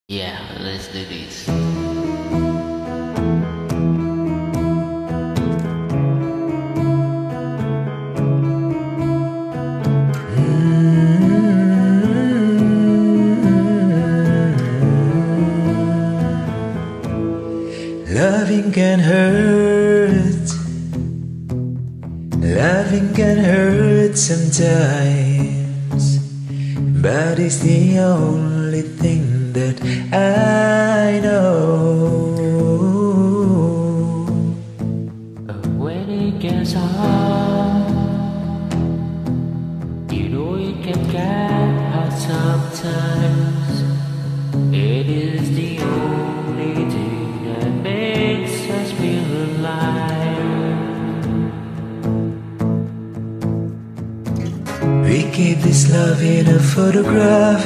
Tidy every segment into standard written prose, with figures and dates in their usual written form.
Yeah, let's do this. Loving can hurt. Loving can hurt sometimes, but it's the only thing that I know. When it gets hard, you know it can get hard sometimes. It is the only thing that makes us feel alive. We keep this love in a photograph.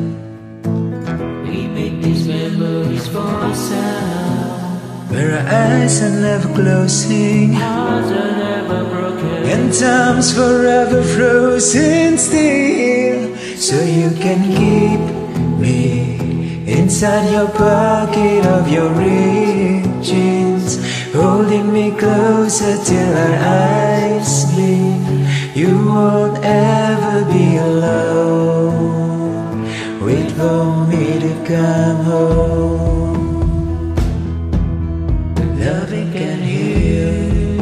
We make these memories for ourselves, where our eyes are never closing, hearts are never broken, and time's forever frozen still. So you can keep me inside your pocket of your ripped jeans, holding me closer till our eyes meet. You won't ever be alone. Wait for me to come home. Loving can heal,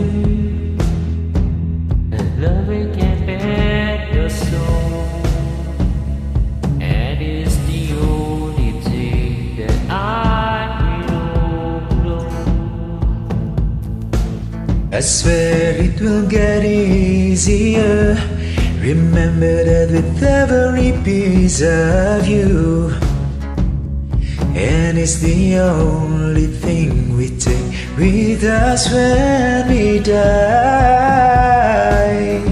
and loving can bend your soul, and it's the only thing that I know. I swear it will get easier. Remember that with every piece of you, and it's the only thing we take with us when we die.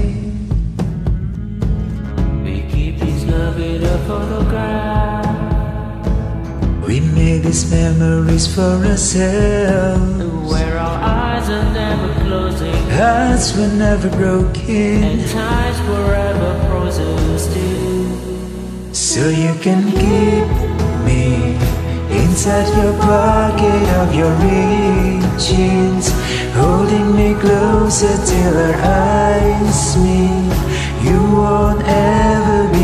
We keep this love in a photograph. We make these memories for ourselves, Where our eyes are never closing, hearts were never broken, and time's forever frozen still. so you can keep me inside your pocket of your ripped jeans, holding me closer till our eyes meet. You won't ever be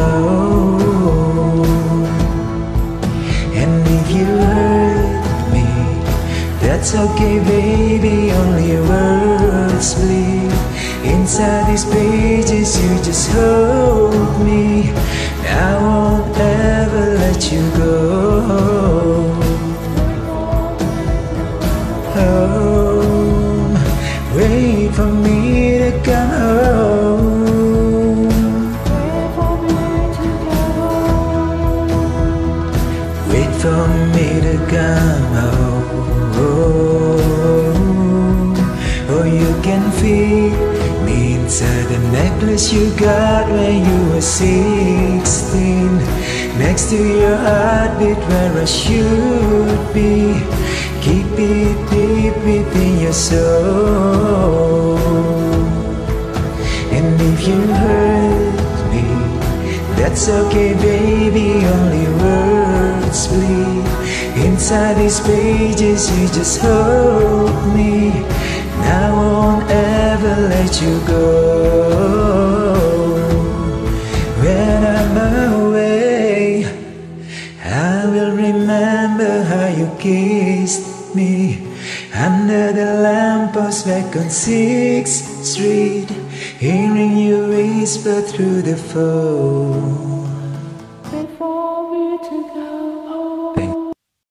alone. And if you hurt me, that's okay baby, only words bleed. Inside these pages you just hold me. I won't ever let you go. Home, wait for me to come home. Wait for me to come home. Oh, you can feel me inside the necklace you got when you were 16, next to your heartbeat where I should be. Keep it deep within your soul. And if you hurt me, that's okay baby, only words bleed. Inside these pages you just hold me. I won't ever let you go. When I'm away, I will remember how you kissed me under the lamppost back on 6th Street, hearing you whisper through the phone.